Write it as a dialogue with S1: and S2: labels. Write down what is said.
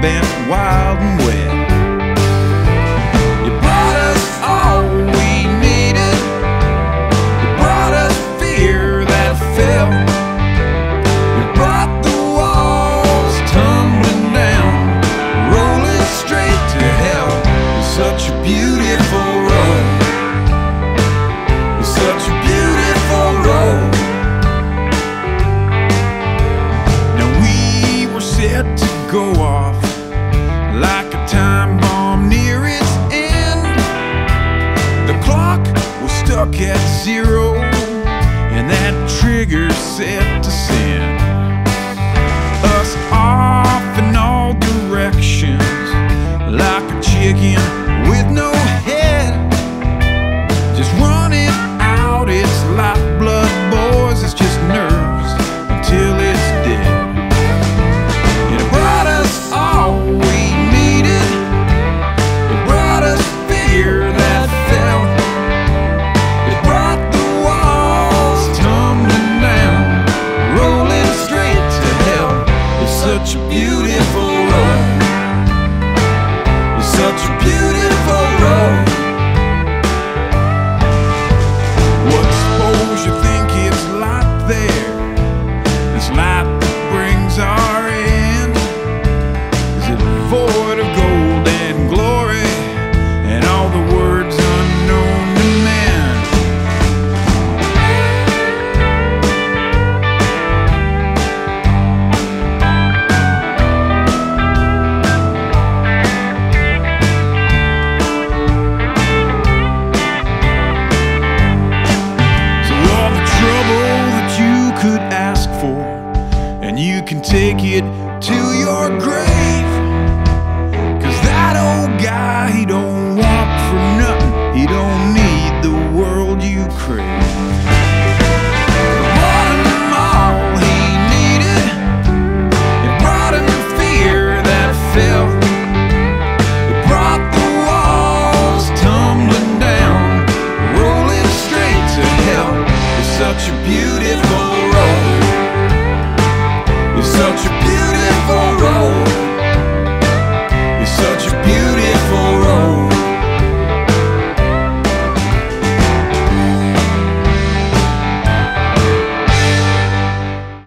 S1: bent wild and wet. You brought us all we needed. You brought us fear that fell. You brought the walls tumbling down, rolling straight to hell. You're such a beautiful road. You're such a beautiful road. Now we were set to go off like a time bomb near its end. The clock was stuck at 0, and that trigger set to send us off in all directions like a chicken with no head, just running out its lifeblood, boys. It's just nerves until it's dead. You brought us all we needed. You brought us fear that fell. You brought the walls tumbling down, rolling straight to hell. You're such a beautiful road. You're such a beautiful road. What suppose you think it's like there? This light that brings our end. Is it void of gold and glory and all the words unknown to men? So all the trouble that you could ask for, and you can take it to your grave. 'Cause that old guy, he don't want for nothing. He don't need the world you crave. You brought him all he needed. You brought him fear that fell. You brought the walls tumbling down, rolling straight to hell. You're such a beautiful road. You're such a beautiful